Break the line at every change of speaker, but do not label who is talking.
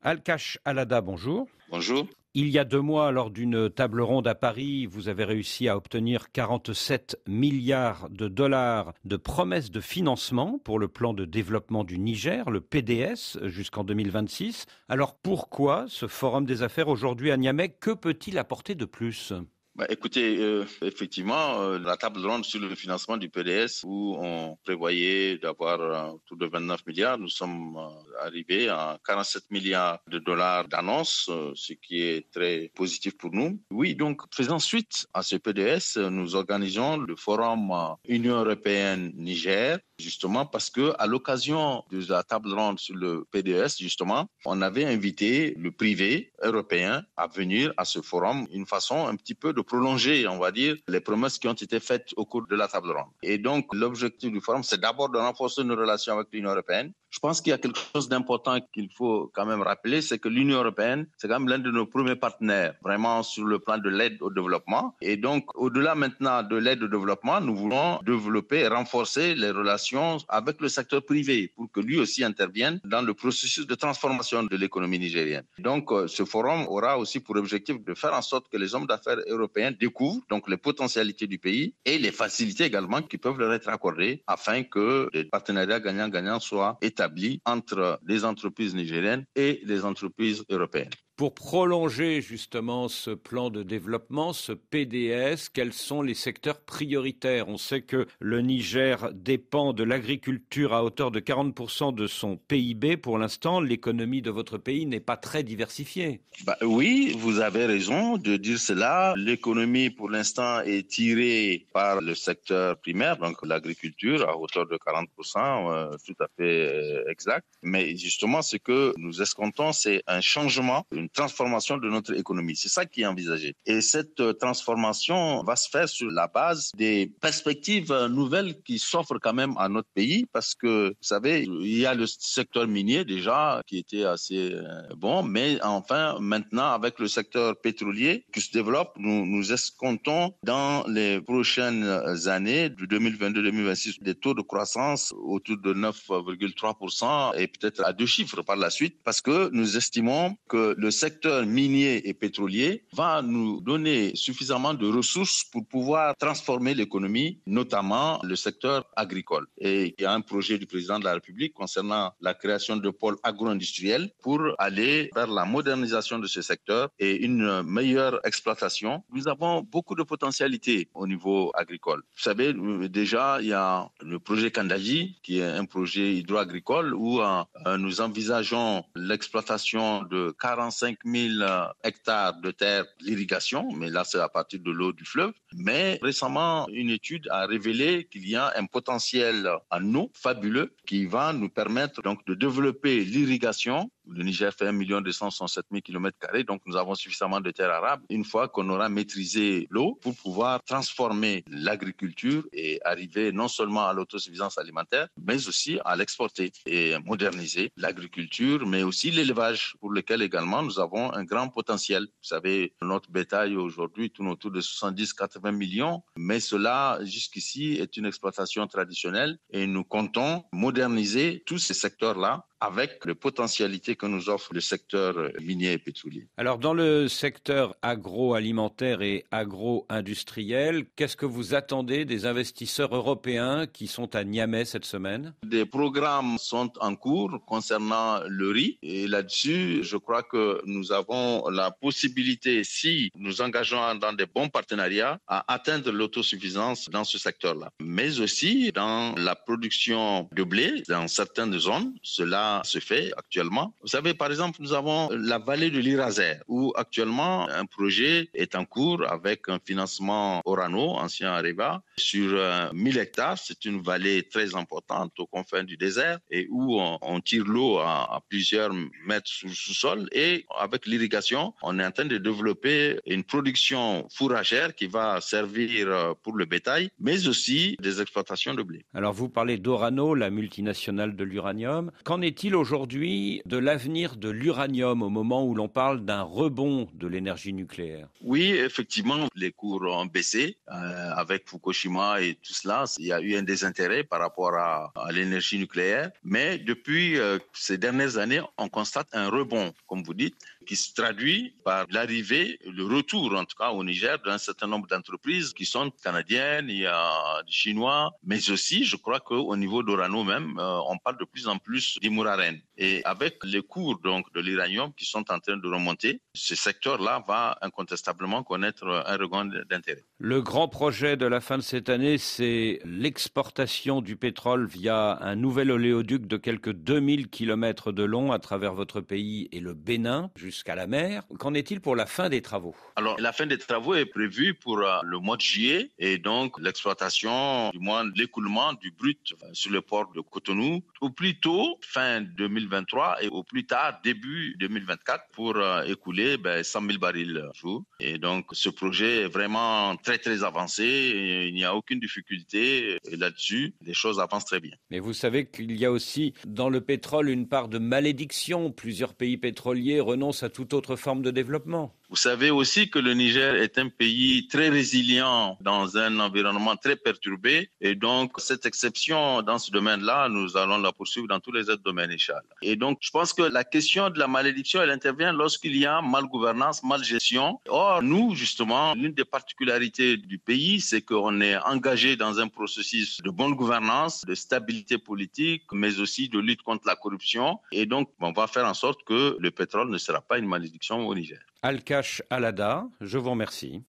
Alkash Alada, bonjour.
Bonjour.
Il y a 2 mois, lors d'une table ronde à Paris, vous avez réussi à obtenir 47 milliards de dollars de promesses de financement pour le plan de développement du Niger, le PDS, jusqu'en 2026. Alors pourquoi ce Forum des affaires aujourd'hui à Niamey? Que peut-il apporter de plus?
Écoutez, effectivement, la table ronde sur le financement du PDS, où on prévoyait d'avoir autour de 29 milliards, nous sommes arrivés à 47 milliards de dollars d'annonces, ce qui est très positif pour nous. Oui, donc faisant suite à ce PDS, nous organisons le forum Union européenne-Niger, justement parce que à l'occasion de la table ronde sur le PDS, justement, on avait invité le privé européen à venir à ce forum, une façon un petit peu de prolonger, on va dire, les promesses qui ont été faites au cours de la table ronde. Et donc, l'objectif du forum, c'est d'abord de renforcer nos relations avec l'Union européenne. Je pense qu'il y a quelque chose d'important qu'il faut quand même rappeler, c'est que l'Union européenne, c'est quand même l'un de nos premiers partenaires, vraiment sur le plan de l'aide au développement. Et donc, au-delà maintenant de l'aide au développement, nous voulons développer et renforcer les relations avec le secteur privé pour que lui aussi intervienne dans le processus de transformation de l'économie nigérienne. Donc, ce forum aura aussi pour objectif de faire en sorte que les hommes d'affaires européens découvrent donc les potentialités du pays et les facilités également qui peuvent leur être accordées afin que des partenariats gagnant-gagnant soient établis entre les entreprises nigériennes et les entreprises européennes.
Pour prolonger justement ce plan de développement, ce PDS, quels sont les secteurs prioritaires? On sait que le Niger dépend de l'agriculture à hauteur de 40% de son PIB. Pour l'instant, l'économie de votre pays n'est pas très diversifiée.
Oui, vous avez raison de dire cela. L'économie, pour l'instant, est tirée par le secteur primaire, donc l'agriculture, à hauteur de 40%, tout à fait exact. Mais justement, ce que nous escomptons, c'est un changement, une transformation de notre économie. C'est ça qui est envisagé. Et cette transformation va se faire sur la base des perspectives nouvelles qui s'offrent quand même à notre pays, parce que, vous savez, il y a le secteur minier déjà qui était assez bon, mais enfin, maintenant, avec le secteur pétrolier qui se développe, nous escomptons dans les prochaines années, de 2022-2026, des taux de croissance autour de 9,3% et peut-être à 2 chiffres par la suite, parce que nous estimons que le secteur minier et pétrolier va nous donner suffisamment de ressources pour pouvoir transformer l'économie, notamment le secteur agricole. Et il y a un projet du président de la République concernant la création de pôles agro-industriels pour aller vers la modernisation de ce secteur et une meilleure exploitation. Nous avons beaucoup de potentialités au niveau agricole. Vous savez, déjà, il y a le projet Kandaji, qui est un projet hydro-agricole où nous envisageons l'exploitation de 45 000 hectares de terres d'irrigation, mais là, c'est à partir de l'eau du fleuve. Mais récemment, une étude a révélé qu'il y a un potentiel en eau fabuleux qui va nous permettre donc de développer l'irrigation. Le Niger fait 1 267 000 km², donc nous avons suffisamment de terres arables. Une fois qu'on aura maîtrisé l'eau pour pouvoir transformer l'agriculture et arriver non seulement à l'autosuffisance alimentaire, mais aussi à l'exporter et moderniser l'agriculture, mais aussi l'élevage, pour lequel également nous avons un grand potentiel. Vous savez, notre bétail aujourd'hui tourne autour de 70-80 millions, mais cela, jusqu'ici, est une exploitation traditionnelle et nous comptons moderniser tous ces secteurs-là avec les potentialités que nous offre le secteur minier et pétrolier.
Alors, dans le secteur agroalimentaire et agro-industriel, qu'est-ce que vous attendez des investisseurs européens qui sont à Niamey cette semaine?
Des programmes sont en cours concernant le riz et là-dessus, je crois que nous avons la possibilité, si nous engageons dans des bons partenariats, à atteindre l'autosuffisance dans ce secteur-là. Mais aussi dans la production de blé dans certaines zones, cela se fait actuellement. Vous savez, par exemple, nous avons la vallée de l'Iraser, où actuellement un projet est en cours avec un financement Orano, ancien Areva, sur 1000 hectares. C'est une vallée très importante aux confins du désert et où on tire l'eau à plusieurs mètres sous le sous-sol. Et avec l'irrigation, on est en train de développer une production fourragère qui va servir pour le bétail, mais aussi des exploitations de blé.
Alors, vous parlez d'Orano, la multinationale de l'uranium. Qu'en est est-il aujourd'hui de l'avenir de l'uranium au moment où l'on parle d'un rebond de l'énergie nucléaire?
Oui, effectivement, les cours ont baissé avec Fukushima et tout cela. Il y a eu un désintérêt par rapport à l'énergie nucléaire. Mais depuis ces dernières années, on constate un rebond, comme vous dites, qui se traduit par l'arrivée, le retour en tout cas au Niger d'un certain nombre d'entreprises qui sont canadiennes, il y a des Chinois, mais aussi je crois qu'au niveau d'Orano même, on parle de plus en plus d'Imouraren. Et avec les cours donc de l'uranium qui sont en train de remonter, ce secteur-là va incontestablement connaître un regain d'intérêt.
Le grand projet de la fin de cette année, c'est l'exportation du pétrole via un nouvel oléoduc de quelques 2000 km de long à travers votre pays et le Bénin jusqu'à la mer. Qu'en est-il pour la fin des travaux?
Alors, la fin des travaux est prévue pour le mois de juillet et donc l'exploitation, du moins l'écoulement du brut sur le port de Cotonou, au plus tôt, fin 2023 et au plus tard, début 2024 pour écouler 100 000 barils jour. Et donc, ce projet est vraiment très avancé et il n'y a aucune difficulté là-dessus. Les choses avancent très bien.
Mais vous savez qu'il y a aussi dans le pétrole une part de malédiction. Plusieurs pays pétroliers renoncent à toute autre forme de développement.
Vous savez aussi que le Niger est un pays très résilient dans un environnement très perturbé et donc cette exception dans ce domaine-là, nous allons la poursuivre dans tous les autres domaines, Inch'Allah. Et donc je pense que la question de la malédiction, elle intervient lorsqu'il y a malgouvernance, malgestion. Or, nous, justement, l'une des particularités du pays, c'est qu'on est engagé dans un processus de bonne gouvernance, de stabilité politique, mais aussi de lutte contre la corruption. Et donc, on va faire en sorte que le pétrole ne sera pas une malédiction au Niger.
Alkash Alada, je vous remercie.